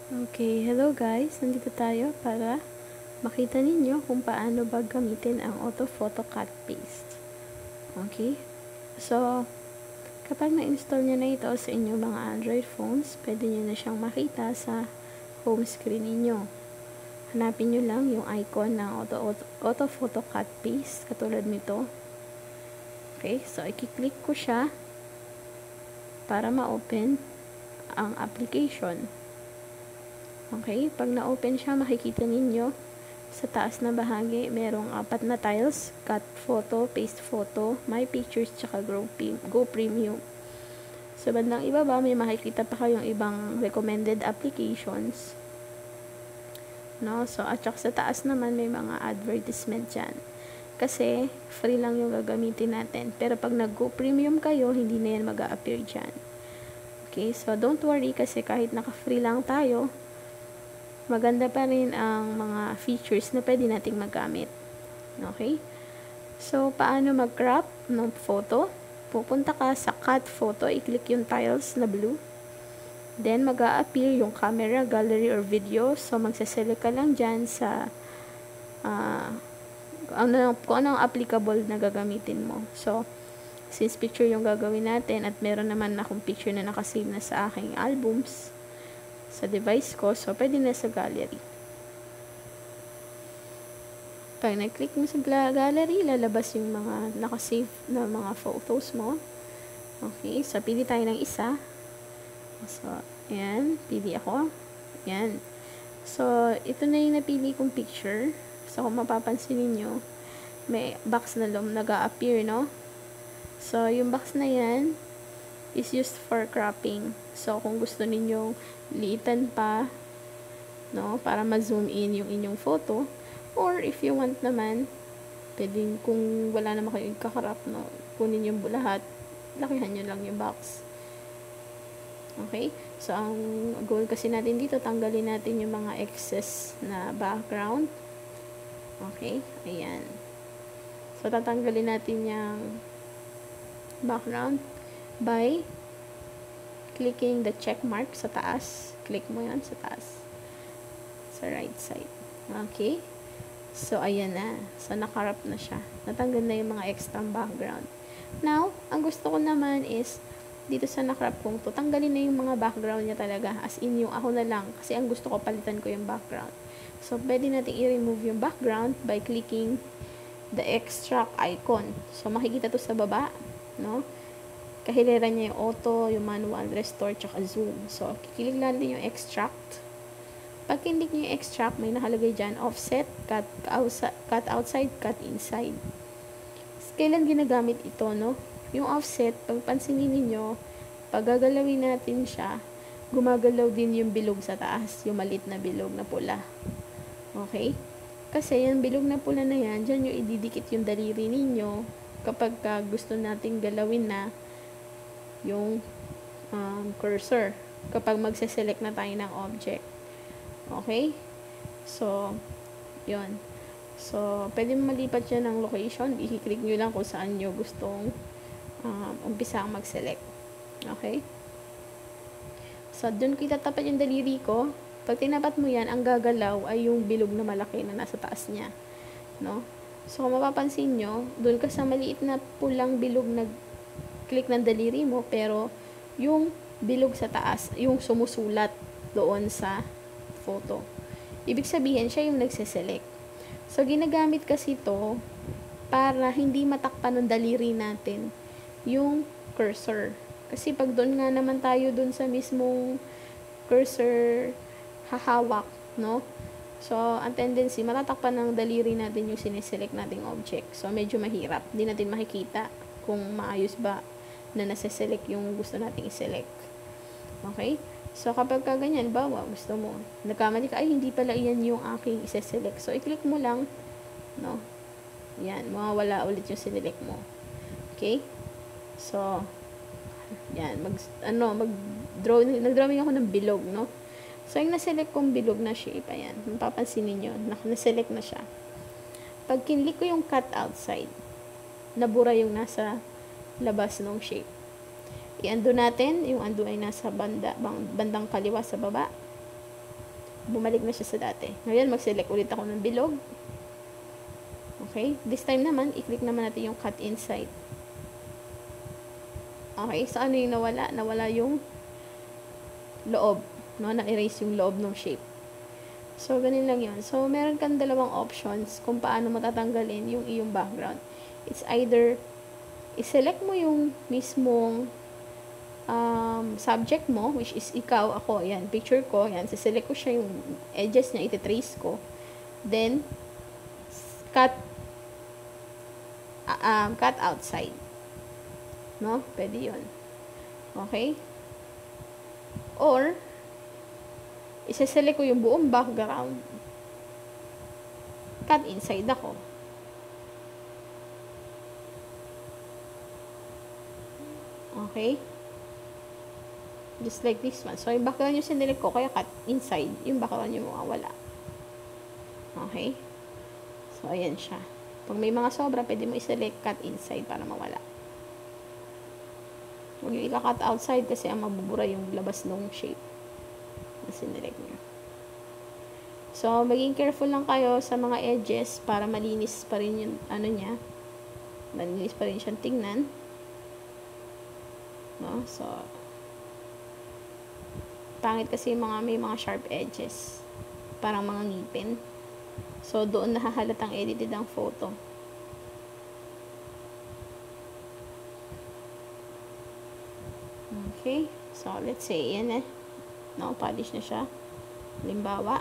Okay, hello guys. Nandito tayo para makita ninyo kung paano ba gamitin ang Auto Photo Cut Paste. Okay? So, kapag na-install nyo na ito sa inyong mga Android phones, pwede nyo na siyang makita sa home screen ninyo. Hanapin nyo lang yung icon ng Auto Photo Cut Paste, katulad nito. Okay? So, i-click ko siya para ma-open ang application. Okay, pag na-open siya, makikita ninyo sa taas na bahagi, merong 4 na tiles, cut photo, paste photo, my pictures, tsaka go premium. Sa bandang ibaba, may makikita pa kayong ibang recommended applications. No? So, at saka sa taas naman, may mga advertisement dyan. Kasi, free lang yung gagamitin natin. Pero pag nag-go premium kayo, hindi na yan mag-a-appear dyan. Okay, so don't worry kasi kahit naka-free lang tayo, maganda pa rin ang mga features na pwede nating magamit. Okay? So, paano mag-crop ng photo? Pupunta ka sa cut photo, i-click yung tiles na blue. Then, mag-a-appear yung camera, gallery, or video. So, magsaselect ka lang dyan sa kung anong applicable na gagamitin mo. So, since picture yung gagawin natin at meron naman akong picture na nakasave na sa aking albums, sa device ko, so pwede na sa gallery. Pag nag-click mo sa gallery, lalabas yung mga nakasave na mga photos mo. Okay, so pili tayo ng isa. So, ayan, pili ako. Ayan. So, ito na yung napili kong picture. So, kung mapapansin niyo, may box na nag-a-appear, no? So, yung box na yan is used for cropping. So, kung gusto ninyong liitan pa, no, para ma-zoom in yung inyong photo, or if you want naman, pwedeng kung wala naman kayong kakarap, no, kunin yung lahat, lakihan nyo lang yung box. Okay? So, ang goal kasi natin dito, tanggalin natin yung mga excess na background. Okay? Ayan. So, tatanggalin natin yung background by clicking the check mark sa taas. Click mo yan sa taas. Sa right side. Okay? So, ayan na. So, nakarap na siya. Natanggal na yung mga extra background. Now, ang gusto ko naman is, dito sa nakarap kong to, tanggalin na yung mga background niya talaga. As in, yung ako na lang. Kasi ang gusto ko, palitan ko yung background. So, pwede natin i-remove yung background by clicking the extract icon. So, makikita to sa baba. No? Kahilera niya yung auto, yung manual, restore, tsaka zoom. So, kikilig natin yung extract. Pag kinlik niyo yung extract, may nakalagay dyan, offset, cut outside, cut inside. Kailan ginagamit ito, no? Yung offset, pag pansinin niyo, pag gagalawin natin siya, gumagalaw din yung bilog sa taas, yung malit na bilog na pula. Okay? Kasi yung bilog na pula na yan, dyan yung ididikit yung daliri ninyo kapag gusto nating galawin na yung cursor kapag magse-select na tayo ng object. Okay? So, yun. So, pwede malipat siya ng location. I-click nyo lang kung saan nyo gustong umpisa ang mag-select. Okay? So, dun kita tapat yung daliri ko. Pag tinapat mo yan, ang gagalaw ay yung bilog na malaki na nasa taas niya. No? So, kung mapapansin nyo, dun ka sa maliit na pulang bilog na click ng daliri mo, pero yung bilog sa taas, yung sumusulat doon sa photo. Ibig sabihin, siya yung nagse-select. So, ginagamit kasi ito para hindi matakpan ng daliri natin yung cursor. Kasi pag doon nga naman tayo doon sa mismong cursor hahawak, no? So, ang tendency, matatakpan ng daliri natin yung sineselect nating object. So, medyo mahirap. Hindi natin makikita kung maayos ba na nasa-select yung gusto nating i-select. Okay? So, kapag kaganyan, bawa, gusto mo, nagkamali ka, ay, hindi pala iyan yung aking i-select. So, i-click mo lang, no? Yan, mawawala ulit yung sinelect mo. Okay? So, yan, nag-drawing ako ng bilog, no? So, yung na-select kong bilog na shape, ayan, mapapansin ninyo, na-select na siya. Pag kinlik ko yung cut outside, nabura yung nasa labas ng shape. I-undo natin, yung undo ay nasa bandang kaliwa sa baba. bumalik na siya sa dati. Ngayon, mag-select ulit ako ng bilog. Okay? This time naman, i-click naman natin yung cut inside. Okay? So, ano yung nawala? Nawala yung loob. No? Na-erase yung loob ng shape. So, ganun lang yun. So, meron kang dalawang options kung paano matatanggalin yung iyong background. It's either, i-select mo yung mismong subject mo, which is ikaw, ako, yan, picture ko, yan, siselect ko siya yung edges niya, ititrace ko. Then, cut outside. No? Pwede yun. Okay? Or, isa-select ko yung buong background. Cut inside ako. Okay? Just like this one. So, yung background yung sinelect ko, kaya cut inside, yung background yung mawawala. Okay? So, ayan siya. Pag may mga sobra, pwede mo iselect cut inside para mawala. Huwag yung ika-cut outside kasi ang mabubura yung labas ng shape na sinelect nyo. So, maging careful lang kayo sa mga edges para malinis pa rin yung ano niya. Malinis pa rin siyang tingnan. No? So, pangit kasi may mga sharp edges. Parang mga ngipin. So, doon nahahalatang edited ang photo. Okay. So, let's say, yan eh. No, polish na siya. Halimbawa.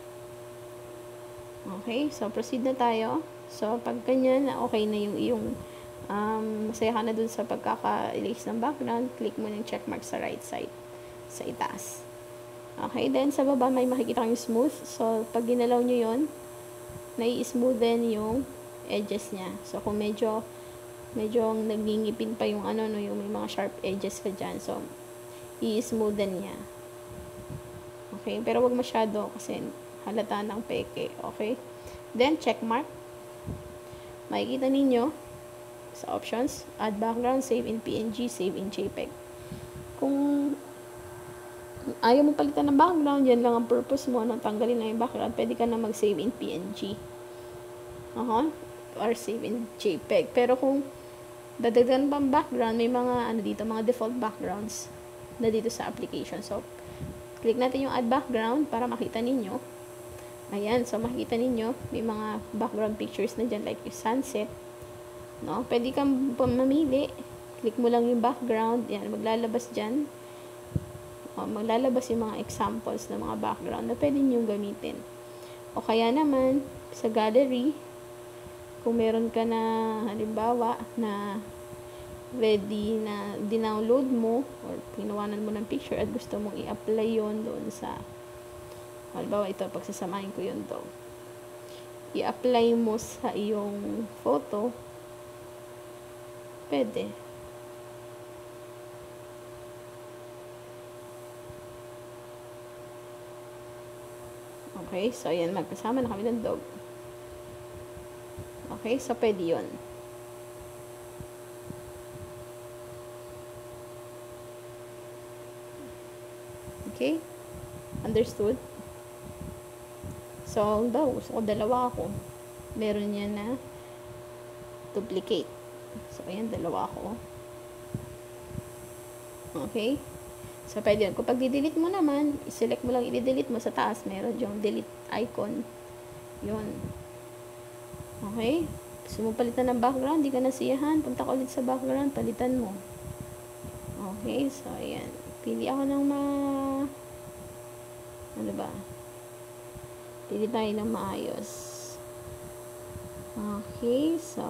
Okay. So, proceed na tayo. So, pag ganyan, okay na yung iyong masaya ka na dun sa pagkaka-erase ng background, click mo ng checkmark sa right side. Sa itaas. Okay. Then, sa baba, may makikita kang smooth. So, pag ginalaw nyo yun, nai-smoothen yung edges niya. So, kung medyo nagingipin pa yung ano, no, yung may mga sharp edges ka dyan. So, i-smoothen niya. Okay? Pero wag masyado kasi halata ng peke. Okay? Then, check mark. Makikita ninyo sa options, add background, save in PNG, save in JPEG. Kung ayaw mo palitan ng background, yan lang ang purpose mo, nang tanggalin lang yung background, pwede ka na mag-save in PNG. Or save in JPEG. Pero kung dadagdagan pa ang background, may mga dito, mga default backgrounds na dito sa application. So, click natin yung add background para makita ninyo. Ayan, so makikita ninyo, may mga background pictures na dyan, like yung sunset. No? Pwede kang mamili. Click mo lang yung background. Yan, maglalabas dyan. Maglalabas yung mga examples ng mga background na pwede nyo gamitin. O kaya naman, sa gallery, kung meron ka na, halimbawa, na ready na dinownload mo or pinawanan mo ng picture at gusto mong i-apply yon doon sa, halimbawa ito, pagsasamahin ko yun to, i-apply mo sa iyong photo, pwede. Okay, so ayan, magkasama na kami ng dog. Okay, so pwede yun. Okay? Understood? So, gusto ko dalawa ako. Meron yan na duplicate. So, ayan, dalawa ako. Okay? So, pwede yun. Kung pag-delete mo naman, i-select mo lang, i-delete mo sa taas, meron yung delete icon. Yun. Okay? Gusto mo palitan ng background, di ka nasiyahan, punta ka ulit sa background, palitan mo. Okay? So, ayan. Pili ako ng ano ba? Pili tayo ng maayos. Okay, so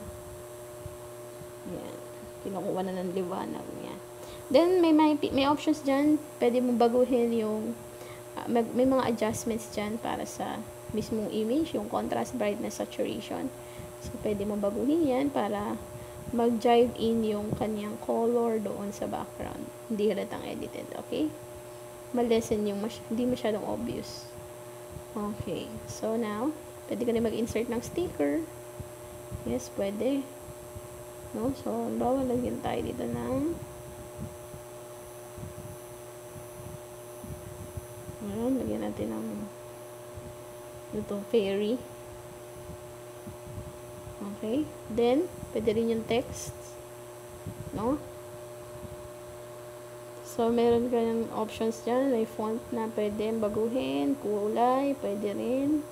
ayan. Kinukuha na ng liwanag niya. Then, may options dyan. Pwede mo baguhin yung may mga adjustments dyan para sa mismong image, yung contrast, brightness, saturation. So, pwede mo baguhin yan para mag-jive in yung kanyang color doon sa background. Hindi halatang edited, okay? Ma-lessen yung hindi masyadong obvious. Okay. So, now, pwede ka na mag-insert ng sticker. Yes, pwede. No? So, bawa lagyan tayo dito ng lagyan natin ng ito, fairy. Okay? Then, pwede rin yung text. No? So, meron ka ng options dyan. May font na pwede baguhin, kulay, pwede rin.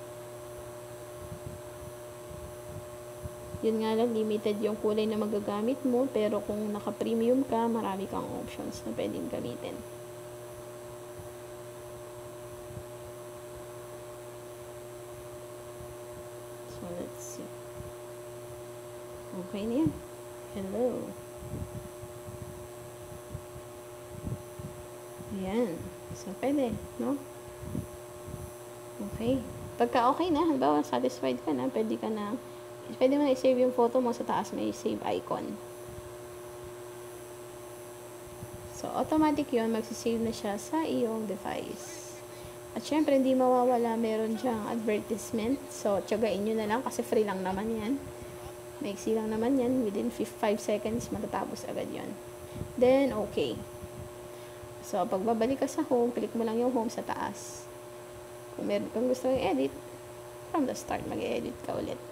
Yun nga lang, limited yung kulay na magagamit mo. Pero kung naka-premium ka, marami kang options na pwedeng gamitin. So, let's see. Okay na yan. Hello. Ayan. So, pwede, no? Okay. Pagka okay na, halimbawa, satisfied ka na, pwede mo na i-save yung photo mo sa taas, may save icon. So, automatic yun, magsisave na siya sa iyong device. At syempre, hindi mawawala, meron dyang advertisement. So, tiyagain nyo na lang kasi free lang naman yan. Maiksi lang naman yan. Within 5 seconds, matatapos agad yun. Then, okay. So, pag babalik ka sa home, click mo lang yung home sa taas. Kung meron kang gusto i-edit, from the start, mag-edit ka ulit.